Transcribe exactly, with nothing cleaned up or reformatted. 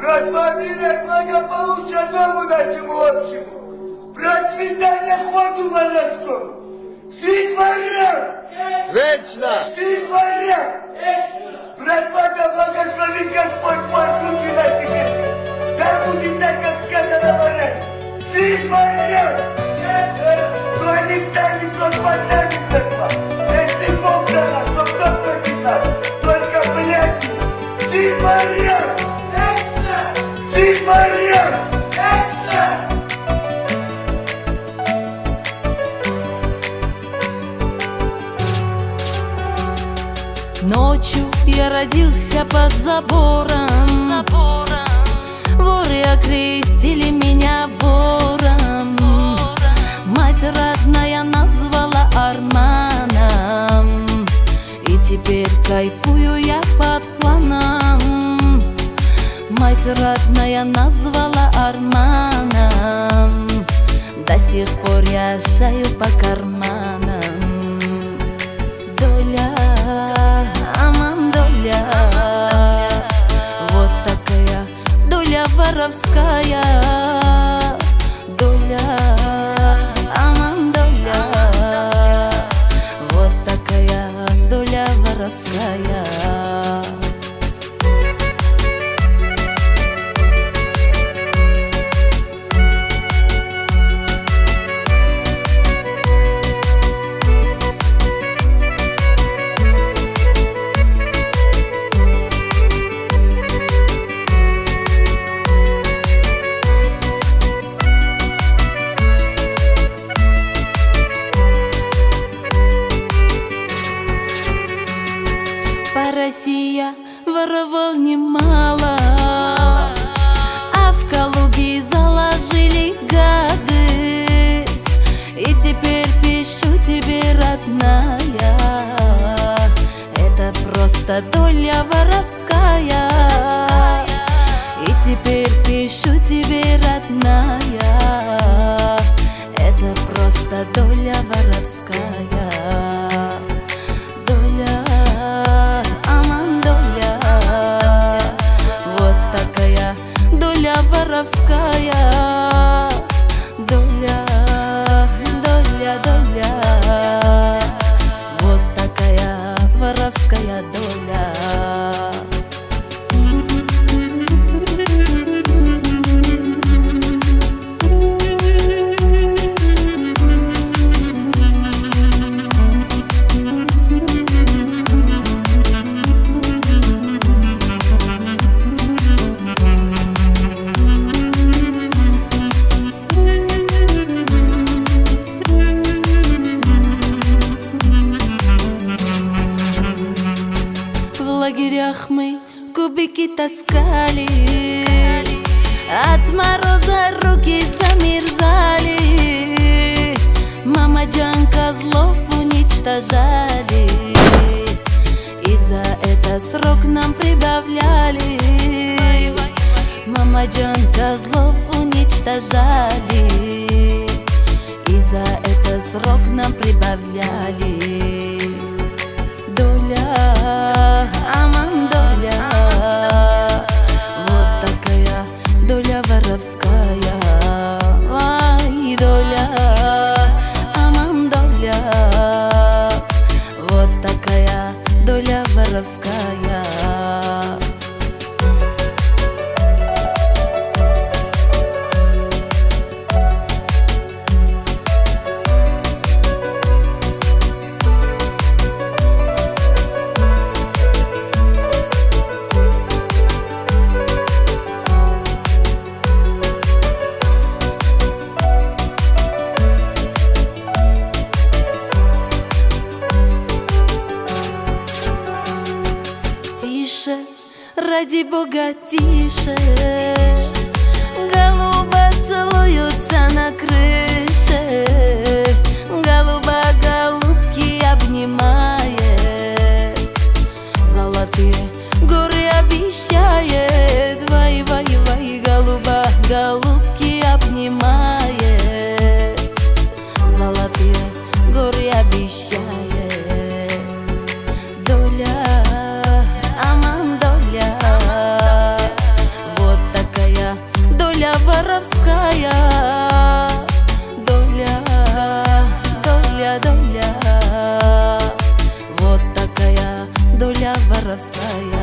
Братва, мира, благополучия дому нашему общему, процветания ходу воровскому. Жизнь варя! Вечно! Жизнь варя! Братва, да благословит Господь мой ключи наши вещи. Да будет так, как сказано в Оране. Жизнь варя! Но не станет Господь нами, братва. Если Бог за нас, то кто против нас? Только блядь! Жизнь варя! Жизнь варя! Ночью я родился под забором, забором. Воры окрестили меня вором. Мать родная назвала Арманом. И теперь кайфую я под планом. Мать родная назвала Арманом. До сих пор я шаю по карманам. Доля, аман, доля, вот такая доля воровская. Доля, аман, доля, вот такая доля воровская. Россия воровал немало, а в Калуге заложили гады. И теперь пишу тебе, родная, это просто доля воровская. И теперь пишу тебе, родная, это просто доля воровская. Воровская доля, доля, доля, вот такая воровская доля. В лагерях мы кубики таскали, от мороза руки замерзали. Мама Джан козлов уничтожали, и за это срок нам прибавляли. Мама Джан козлов уничтожали, и за это срок нам прибавляли. Доля, аман, доля, вот такая доля воровская. Ай, доля, аман, доля, вот такая доля воровская. Ради Бога, тише, голуба целуются на крыше, голуба голубки обнимает, золотые горы обещает. Вай, вай, вай, голуба голубки обнимает, золотые горы обещает. Доля, аман, доля, вот Хабаровская.